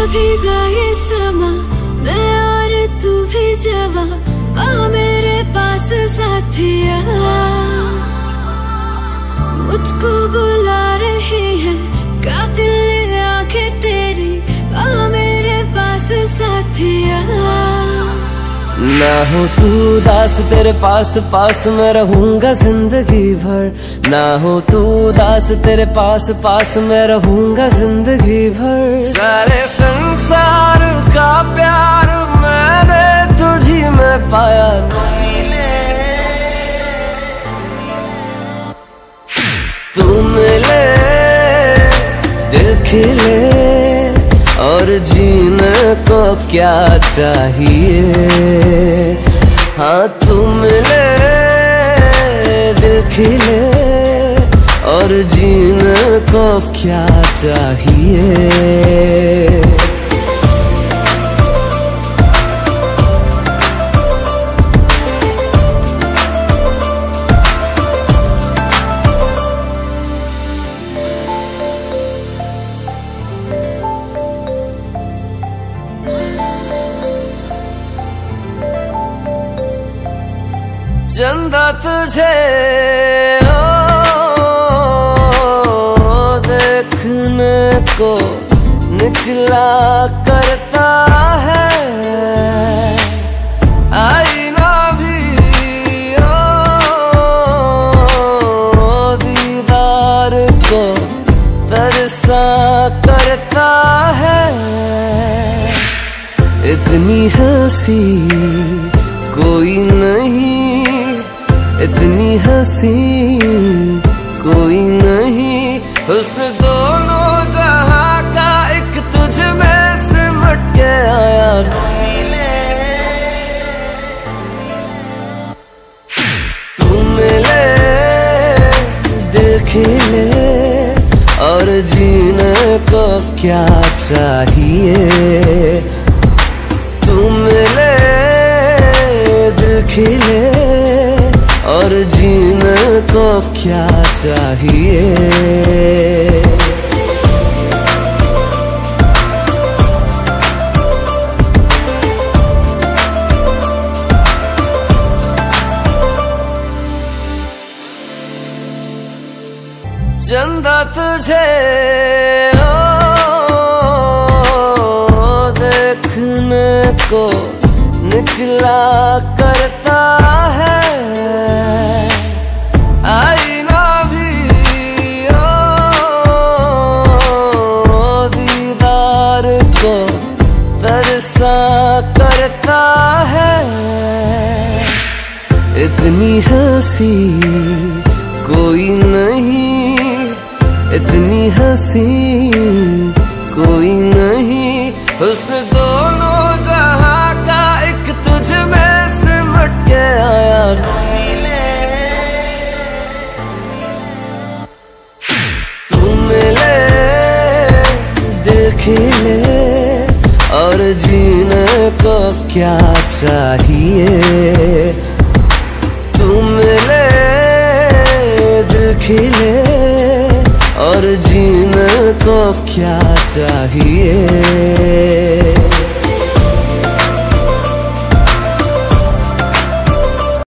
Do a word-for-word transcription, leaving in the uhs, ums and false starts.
भीगा ये समा, मैं और तू भी जवा, आ मेरे पास साथिया। मुझको बुला रही है कातिल आंखें तेरी, आ मेरे पास साथिया। ना हो तू दास तेरे पास पास मैं रहूंगा जिंदगी भर। ना हो तू दास तेरे पास पास मैं रहूंगा जिंदगी भर। सारे संसार का प्यार मैंने तुझी में पाया, तू मिले दिल खिले और जीने को क्या चाहिए। हाँ तू मिले दिल खिले और जीने को क्या चाहिए। चंदा तुझे ओ देखने को निकला करता है, आईना भी ओ दीदार को तरसा करता है। इतनी हंसी कोई नहीं, इतनी हंसी कोई नहीं, हुस्न दोनों जहां का एक तुझ में सिमट के आया। तू मिले दिल खिले और जीने को क्या चाहिए। तू मिले दिल खिले और जीने को क्या चाहिए। चंदा तुझे ओ देखने को निकला करता है, आईना भी ओ दीदार को तरसा करता है। इतनी हंसी कोई नहीं, इतनी हंसी कोई नहीं, हुस्न दोनों जहां का एक तुझ में सिमट के आया। तू मिले दिल खिले और जीने को क्या चाहिए। तू मिले दिल खिले और जीने को क्या चाहिए।